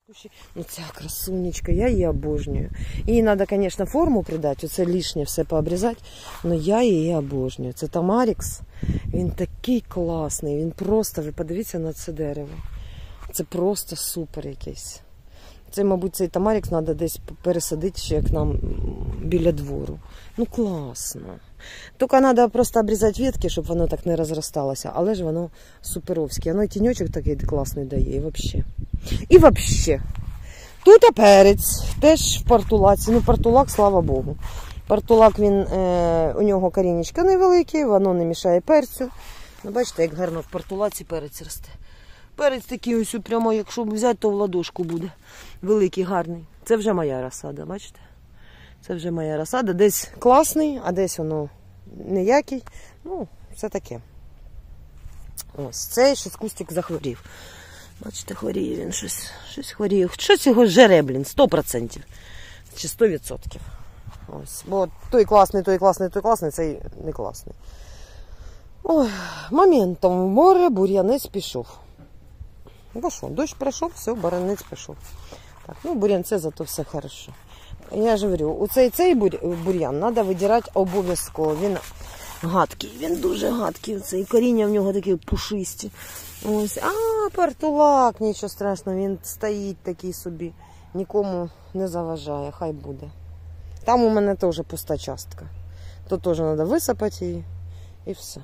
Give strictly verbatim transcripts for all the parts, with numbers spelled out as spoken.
Ну ця красунечка, я її обожнюю. Їй треба, звісно, форму придати, оце лишнє все пообрізати, але я її обожнюю. Це Тамарікс, він такий класний, він просто, ви подивіться на це дерево. Це просто супер якийсь. Це, мабуть, цей Тамарікс треба десь пересадити ще к нам біля двору. Ну класно. Тільки треба просто обрізати ветки, щоб воно так не розросталося, але ж воно суперовське. Воно і тіньочок такий класний дає, і взагалі. І взагалі. Тут перець, теж в портулаці. Ну, портулак, слава Богу. Портулак, він, е, у нього корінечка невеликі, воно не мішає перцю. Ну, бачите, як гарно в портулаці перець росте. Перець такий ось прямо, якщо взяти, то в ладошку буде. Великий, гарний. Це вже моя розсада, бачите? Це вже моя розсада. Десь класний, а десь воно ніякий. Ну, все таке. Ось, цей щось кустик захворів. Бачите, хворіє він щось, щось хворіє. Щось його жере, блін, сто відсотків. Чи сто відсотків. Ось. Бо той класний, той класний, той класний, цей не класний. Ой, моментом в море бур'янець пішов. Ну що, дощ пройшов, все, бур'янець пішов. Так, ну бур'янце зато все хорошо. Я ж говорю, у цей, цей бур'ян треба видирати обов'язково. Він гадкий, він дуже гадкий. Цей коріння в нього такі пушисті. Ось, а, портулак, нічого страшного, він стоїть такий собі, нікому не заважає, хай буде. Там у мене теж пуста частка. То теж треба висипати її і все.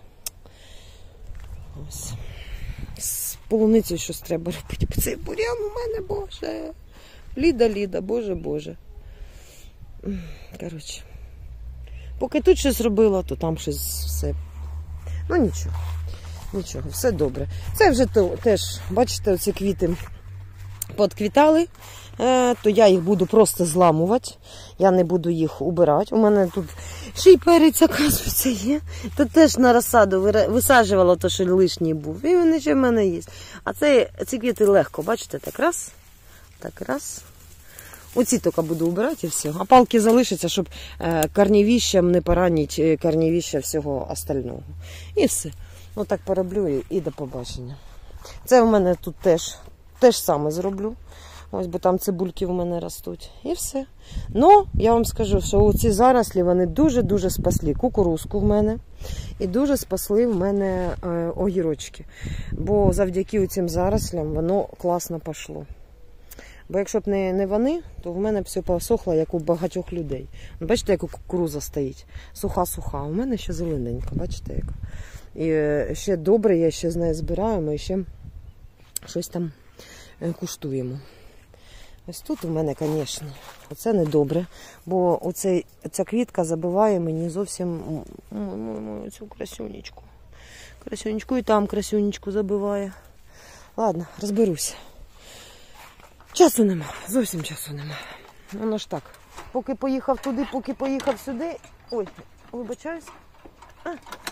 Ось. З полуницею щось треба робити. Цей бур'ян у мене, боже. Ліда, Ліда, боже, боже. Коротше. Поки тут щось робила, то там щось все. Ну нічого. Нічого, все добре. Це вже то, теж, бачите, оці квіти подквітали, е, то я їх буду просто зламувати. Я не буду їх убирати. У мене тут ще й перець, оказується, є. Тут теж на розсаду висаджувала то, що лишній був. І вони ще в мене є. А це, ці квіти легко, бачите, так раз, так раз. Оці тільки буду убирати і все. А палки залишаться, щоб е, корневищем не поранити корневища всього остального. І все. Ну так пороблю і, і до побачення. Це в мене тут теж, теж саме зроблю. Ось, бо там цибульки в мене ростуть. І все. Ну, я вам скажу, що ці зарослі, вони дуже-дуже спасли кукурузку в мене. І дуже спасли в мене е, огірочки. Бо завдяки цим зарослям воно класно пішло. Бо якщо б не, не вони, то в мене все посохло, як у багатьох людей. Бачите, як кукуруза стоїть. Суха-суха. У мене ще зелененька, бачите, як. І ще добре, я ще з нею збираю, ми ще щось там куштуємо. Ось тут у мене, звісно, оце не добре, бо оцей, ця квітка забиває мені зовсім цю красунечку. Красунечку і там красунечку забиває. Ладно, розберуся. Часу нема, зовсім часу нема. Воно ж так. Поки поїхав туди, поки поїхав сюди. Ой, вибачаюсь. А.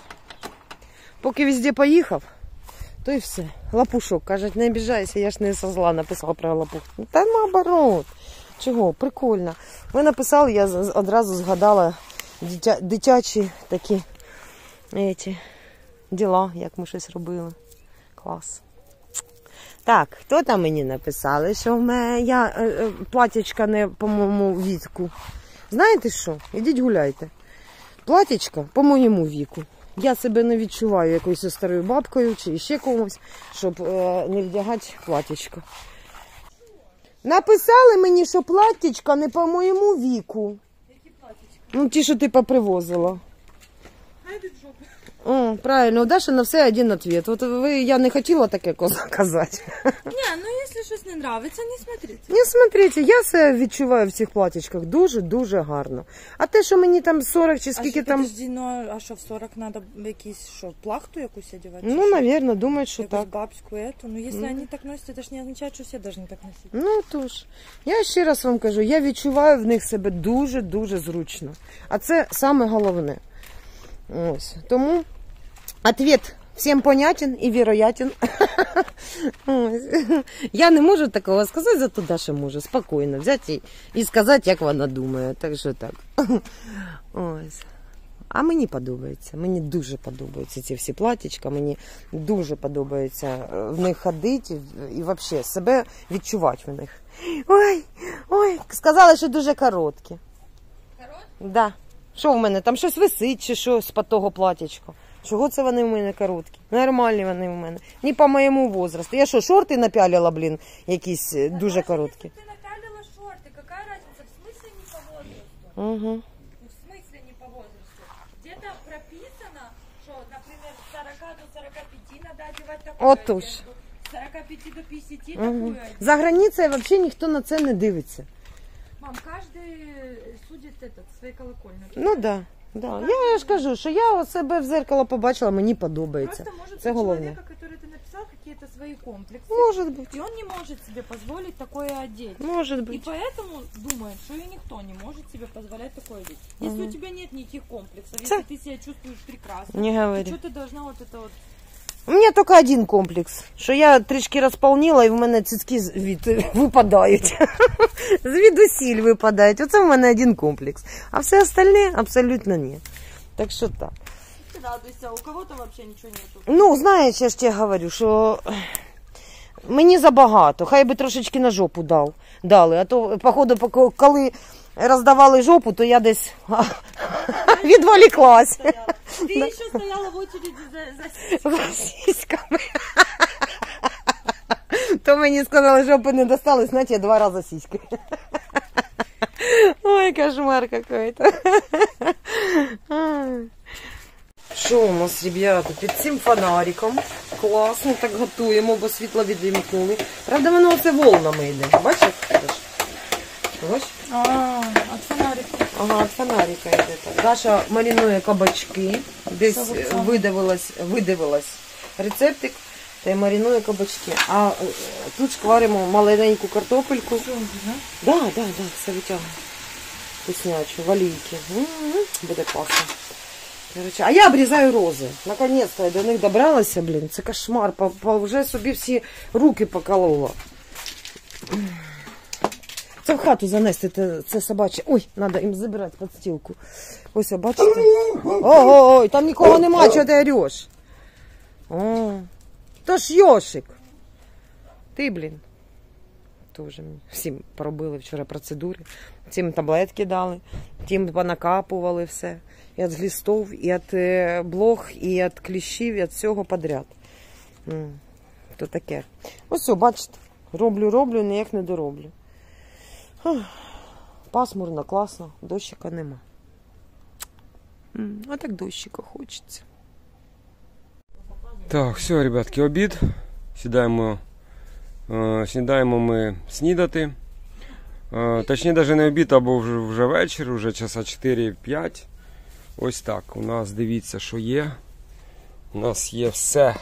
Поки везде поїхав, то і все. Лапушок, кажуть, не обіжайся, я ж не со зла написала про лапушку. Та наоборот. Чого, прикольно. Ви написали, я одразу згадала дитя, дитячі такі еті, діла, як ми щось робили. Клас. Так, хто там мені написали, що в мене я е, е, платячка не по моєму віку. Знаєте що? Ідіть гуляйте. Платячка по моєму віку. Я себе не відчуваю якоюсь старою бабкою чи ще комусь, щоб е, не вдягати платячко. Написали мені, що платячка не по моєму віку. Які платячка? Ну, ті, що ти попривозила. Хайди в жопу. О, правильно, у Даші на все один ответ. От ви, я не хотіла таке казати. Не, ну якщо щось не подобається, не смотрите. Не смотрите, я себе відчуваю в цих платічках дуже-дуже гарно. А те, що мені там сорок чи скільки а там... Подожди, ну, а що в сорок треба якісь, що, плахту якусь одягати? Ну, наверное, думають, що якусь так. бабську эту. Ну, якщо Ну. вони так носять, це ж не означає, що всі повинні так носити. Ну, тож. Я ще раз вам кажу, я відчуваю в них себе дуже-дуже зручно. А це саме головне. Ось. Тому ответ всім понятен і вероятен. Я не можу такого сказати, зато Даша може спокійно взяти і сказати, як вона думає. Так що так. Ось. А мені подобається, мені дуже подобаються ці всі платічка, мені дуже подобається в них ходити і, і взагалі себе відчувати в них. Ой, ой, сказали, що дуже короткі. Короткі? Да. Що в мене, там щось висить чи що з-під того платічка? Чого це вони в мене короткі? Нормальні вони в мене. Не по моєму возрасту. Я що, шорти напялила, блін, якісь Да дуже даже короткі? если ты напялила шорты, какая разница? В смысле не по возрасту? Угу. Ну, в смысле не по возрасту? Где-то прописано, что, например, с сорока до сорока пяти надо одевать такую От уж. одежду, с сорока пяти до пятидесяти Угу. такую одежду. За границею взагалі ніхто на це не дивиться. Мам, каждый судит этот, своей колокольни. Ну так. Да. Да. Я ж кажу, що я себе в зеркало побачила, мені подобається. Просто может Це у головне. человека, который ты написал, какие-то свои комплексы. Може бути, И он не может себе позволить такое одеть. може И бути. поэтому думает, что и никто не может себе позволять такое одеть. Если Мгм. у тебя нет никаких комплексов, Ца. если ты себя чувствуешь прекрасно, Не то говори. что ты должна вот это вот... У мене тільки один комплекс, що я трішки розповніла і в мене цицьки з від випадають. Звідусіль випадають. Оце в мене один комплекс. А все остальне абсолютно ні. Так що так. Ты радуйся, у кого-то вообще ничего нету. Ну, знаєш, я ж тебе говорю, що мені забагато. Хай би трошечки на жопу дав, дали. А то, походу, поки- коли роздавали жопу, то я десь відволіклась. Ты еще стояла в очереди за, за... За сіськами. То мені сказали, жопи не досталось, знаєте, я два рази сіськи. Ой, кошмар какой-то. Що у нас, ребята, під цим фонариком. Класно, так готуємо, бо світло відвімкнули. Правда, воно оце волнами йде. Бачиш? Бачиш? А, от фонарика. Ага, від фонарика йде так. Даша маринує кабачки. Десь Це от саме. видивилась, видивилась рецептик. Та й маринує кабачки. А е, тут шкваримо маленьку картопельку. Что он, да? Да, да, да, все витягує. Вкуснячу, валійки. М-м-м, буде класно. Короче, а я обрізаю рози. Наконец-то я до них добралася, блін. Це кошмар. По, по, вже собі всі руки поколола. Це в хату занести, це, це собаче. Ой, треба їм забирати підстілку. Ось, бачите? Ого, ой, там нікого нема, чого ти ореш? О, то ж Йошик. Ти, блін. Тоже мені всім поробили вчора процедури. Цим таблетки дали, тим понакапували все. І від глістов, і від блох, і від кліщів, і від всього подряд. М, То таке. Ось все, бачите, роблю, роблю, ніяк не дороблю. Ах, пасмурно, класно, дощика нема. М, А так дощика хочеться. Так, все, ребятки, обід. Сідаємо, е, сідаємо ми снідати. Е, точніше, навіть не обід, або вже, вже вечір, вже часа чотири-п'ять. Ось так. У нас, дивіться, що є. У нас є все.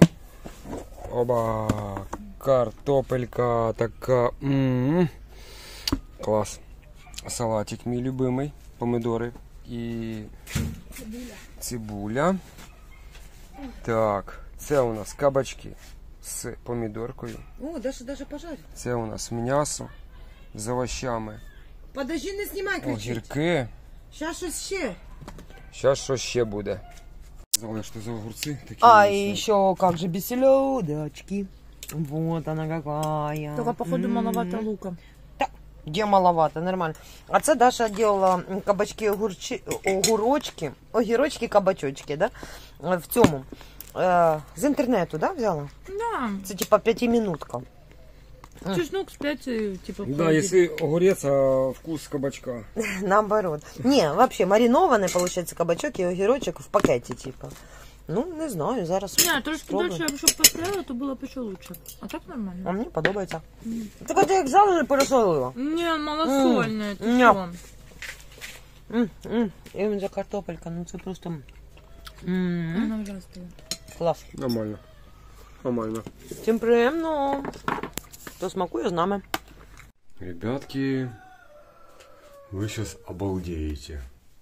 Оба, картопелька така. М-м-м. Клас. Салатик мій любимий. Помидори і цибуля. Так, це у нас кабачки з помідоркою. О, Даша даже пожарила. Це у нас м'ясо з овощами. Подожди, не знімай, кричить. Огірки. Щас щось ще. Зараз що ще буде? Сказали, що за огурці такі. А, ось. и еще как же без селедочки. Вот она какая. Только, походу, М. маловато лука. Где маловато, нормально. А це Даша делала кабачки, огурчи, огурочки, огірочки, кабачочки, да? В цьому. Е, з інтернету, да, взяла? Да, Це типа п'ятиминутка. чеснок, специи, типа... Да, якщо огурець, а вкус кабачка. Наоборот. Не, вообще маринованный, получается, кабачок и огірочок в пакеті, типа. Ну, не знаю, зараз Не, трошки спробую. дольше, щоб постояло, то було б ще лучше. А так А нормально. мені подобається. Так ти як завжди пересолила. Не, малосольне, ти Ні. що? М, м, Іменно за картопелька, ну це просто м, Вона вже остила. клас. Нормально. Нормально. Всім приємно. Хто смакує з нами. Ребятки, вы сейчас обалдеете.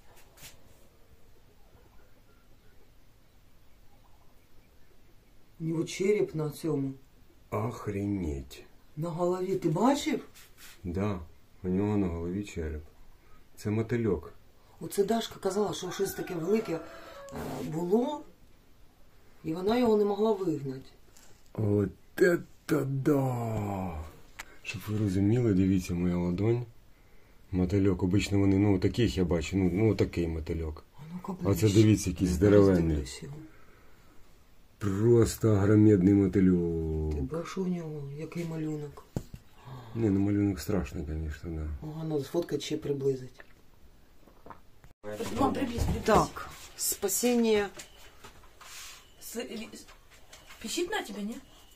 У нього череп на цьому, Охренеть. на голові. Ти бачив? Да, у нього на голові череп. Це мотильок. Оце Дашка казала, що щось таке велике е, було, і вона його не могла вигнати. От это да! Щоб ви розуміли, дивіться, моя ладонь. Мотильок. Обично вони, ну, таких я бачу, ну, ну такий мотильок. А ну-ка А це ближче. дивіться, якийсь Я здоровенний. роздивлюсь його. Просто огромедний мотильок. Ти бачиш у нього, який малюнок. Не, ну малюнок страшний, звісно, да. Ага, ну сфоткать ще приблизить. Мам, приблизь, приблизь. Так, спасіння. С- ли- с- Пищит на тебя, не?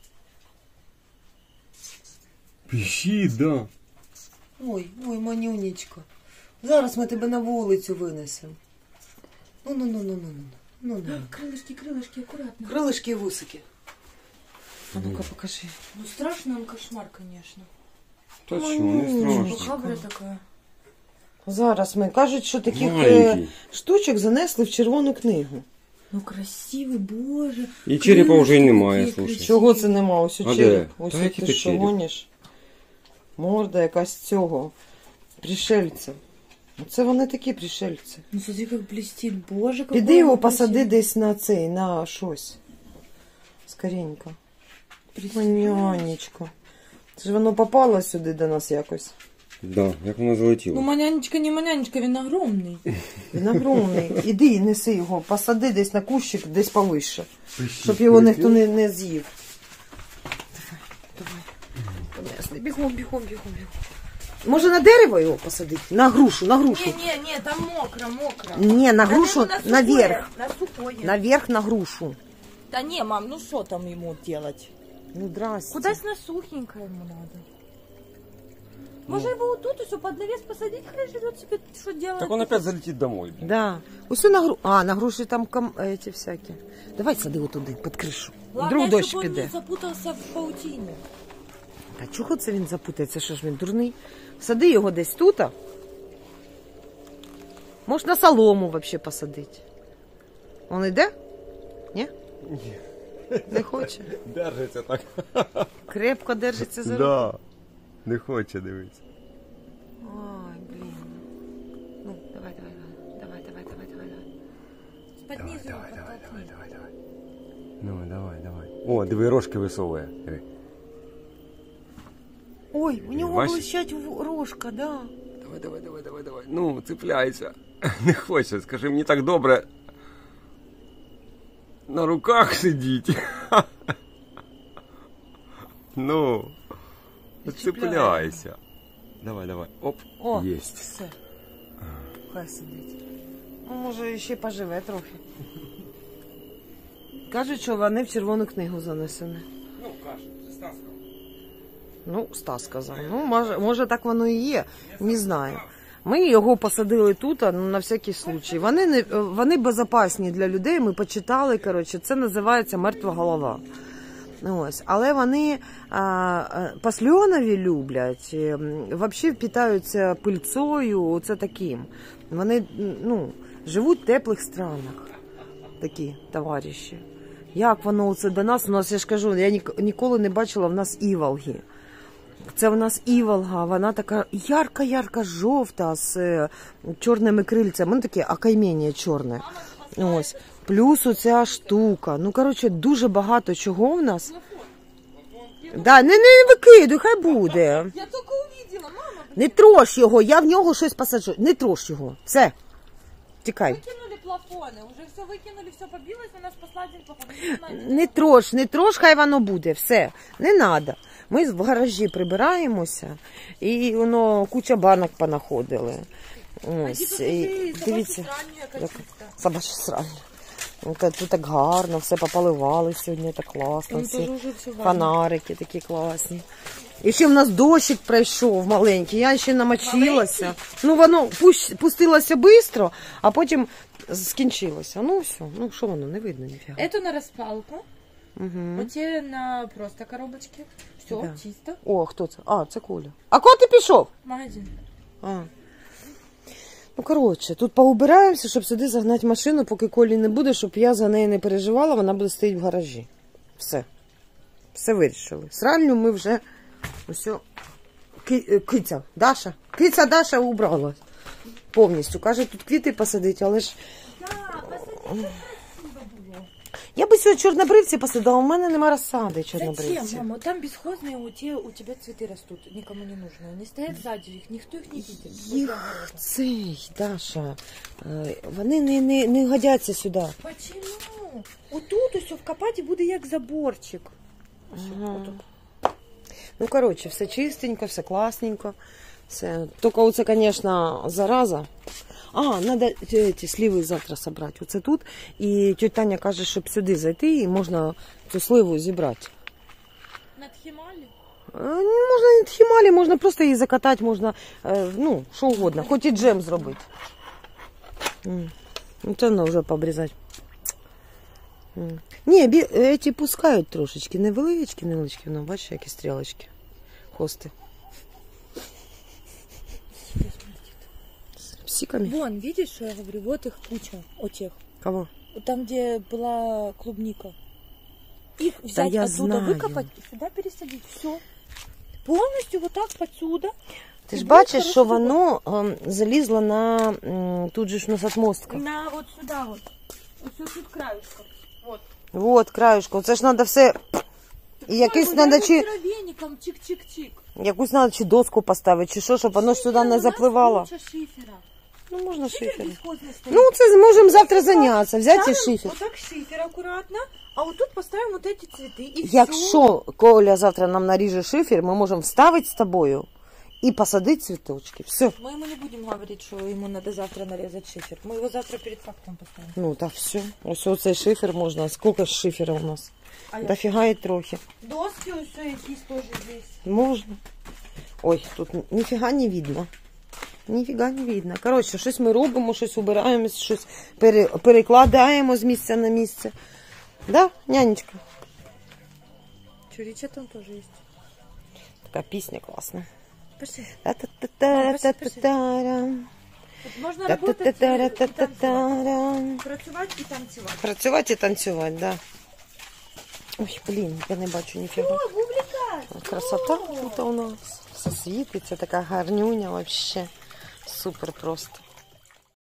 Пищить, да. Ой, ой, манюнечка. Зараз ми тебе на вулицю винесемо. Ну, ну, ну, ну, ну, ну, ну, ну. Крылышки, крылышки, аккуратно. Крилишки і вусики. А ну-ка покажи. Ну, страшный он кошмар, конечно. Та що, не Ой, страшно. Хабра такая. Зараз ми кажуть, що таких е, Маленький. штучок занесли в червону книгу. Ну, красивый, боже. І черепа вже й немає, Крылышки слушай. какие Чого це нема? Ось у А череп. де? Ось Та от який ти то що череп? гониш. Морда якась цього. Пришельця. Оце вони такі пришельці. Ну, смотри, как блестит, боже, какой Піди його он посади красивый. десь на цей, на щось. Скоренько. Манянечко. Це ж воно попало сюди до нас якось. Да, як воно Ну, залетіло. манянечка, не манянечка, він огромний. Він огромний. Іди, неси його, посади десь на кущик, десь повище. Щоб його ніхто не, не з'їв. Давай, давай. Понесли. Бігом, бігом, бігом, бігом. Може на дерево його посадити? На грушу, на грушу. Не-не-не, там мокро, мокро. Ні, на Да грушу, ему на сухое, наверх. На сухое. Наверх на грушу. Да не, мам, ну что там ему делать? Ну, здрасте. Кудась на сухенькое ему надо. Можно его вот тут еще под навес посадить, хай живет себе, что делает. Так он опять залетит домой. блин. Да. Усю на гру... А, на груші там кам... эти всякі. Давай сади його туди, під кришу. Главное, Вдруг дощ чтобы он піде. не запутался в паутине. Та чого це він запутається? Що ж він дурний? Сади його десь тут. а? Можеш на солому взагалі посадити. Он йде? Ні? Ні. Не хоче. Держиться так. Крепко держиться за руку. Да. Не хоче дивитися. Ой, блін. Ну, давай, давай, давай, давай, давай, давай, давай. Под Давай, низу давай, его давай, подтолкни. давай, давай, давай. Давай, давай, давай. О, диви, рожки висовує. Диви. Ой, у нього Бачиш? блищать в- рожка, да. Давай, давай, давай, давай, давай. Ну, цепляйся. Не хоче, скажи, мені так добре. На руках сидіть. Ну, цепляйся. Давай, давай. Оп, О, єсть. все. Хай сидить. Ну, може, ще поживе трохи. Кажуть, що вони в червону книгу занесені. Ну, каже, Стас. Ну, Стас сказав. Ну, може, може так воно і є. Не знаю. Ми його посадили тут, ну, на всякий случай. Вони, не, вони безпечні для людей, ми почитали, коротше, це називається мертва голова. Ось. Але вони а, а, пасльонові люблять, взагалі впітаються пильцою, це таким. Вони, ну, живуть в теплих странах, такі товариші. Як воно це до нас? У нас, я ж кажу, я ні- ніколи не бачила в нас іволги. Це в нас іволга, вона така ярка-ярка жовта з е, чорними крильцями, ну таке окаймення чорне. Ось. Плюс оця штука. Ну, коротше, дуже багато чого в нас. Да, не, не викидуй, хай буде. Я только увидела, мама. Не трош його, я в нього щось посаджу. Не трош його. Все. Тікай. Выкинули плафоны, уже все выкинули, все побилось, на нас послали плафоны. Не знаю, Не трош, не трош, хай воно буде. Все. Не треба. Ми в гаражі прибираємося, і воно куча банок понаходили. Ось. І, дивіться. Собача срання. Ну, та- Тут так гарно, все попаливали сьогодні, так класно. Там Всі теж уже все гарно. фонарики такі класні. І ще в нас дощик пройшов маленький, я ще намочилася. Ну, воно пуш- пустилося швидко, а потім скінчилося. Ну, все, ну що воно, не видно ніфіга. Эту на распалку, Угу. вот те на просто коробочке. Все, Да. чисто. О, хто це? А, це Коля. А куди ти пішов? Магазин. А. Ну, коротше, тут поубираємося, щоб сюди загнати машину, поки Колі не буде, щоб я за нею не переживала, вона буде стоїть в гаражі. Все. Все вирішили. Сральню ми вже ось. Ки... Киця, Даша. Киця Даша убрала. повністю. Каже, тут квіти посадити, але ж Да, посадить, как красиво было. я би сьогодні чорнобривці посадила, а у мене нема розсади Зачем, чорнобривці. мама? Там бесхозные у тебя, у тебя цветы растут, никому не нужны. Они стоят сзади, их никто их не видит. Їх цей, Даша, е, вони не, не, не годяться сюди. Почему? Отут усе вкопати буде як заборчик. Ось Ага. отут. Ну, коротше, все чистенько, все класненько. Все. Тільки оце, звісно, зараза. А, треба ці сливи завтра зібрати. Оце тут. І тетя Таня каже, щоб сюди зайти і можна цю сливу зібрати. Над Хімалі? Е, не можна не тхімалі, можна просто її закатати, можна, е, ну, що угодно. Хоч і джем зробити. М. Ну, це воно вже пообрізати. М. Ні, бі, е, ці пускають трошечки. Невеличкі, невеличкі. Воно, бачиш, які стрілочки. Хости. С псиками. Вон, видишь, что я говорю, вот их куча, о тех. Кого? Вот там, где была клубника. Их взять я оттуда, знаю. выкопать и сюда пересадить. Все. Полностью вот так подсюда. Ти ж І бачиш, буде що хороший воно ем, залізло на... м, тут же ж у нас отмостка. На вот сюда вот. Вот сюда тут краюшка. Вот. Вот, краюшко. Це ж треба все... І якийсь треба чи... Травеником чик-чик-чик. Якусь треба чи доску поставити, чи що, щоб воно ж сюди не запливало. Куча шифера. Ну, можна Шифер шифер. бесхозный стоит. Ну, це зможемо завтра зайнятися. Взяти і Ставим шифер. вот так шифер аккуратно, а вот тут поставим вот эти цветы и все. Якщо Коля завтра нам наріже шифер, ми можемо вставити з тобою і посадити цвіточки. Все. Мы ему не будем говорить, что ему надо завтра нарезать шифер. Мы его завтра перед фактом поставим. Ну, так, все. Ось оцей шифер можна. Скільки ж шифера у нас? А я- Дофіга і трохи. Доски все якісь тоже здесь. Можна. Ой, тут ніфіга не видно. Ніфіга не видно. Коротше, щось ми робимо, щось убираємо, щось пере, перекладаємо з місця на місце. Да, нянечка? Чурича там тоже есть. Така пісня класна. Пошли. Та-та-та-та-та-та-та. Вот можно работать и танцевать. Та-та-та-та-та-та. Працювати і танцювати. Працювати і танцювати, да. Ой, блін, я не бачу ніфіга. О, бублика! Красота тут у нас. Все світиться, така гарнюня вообще. Супер просто.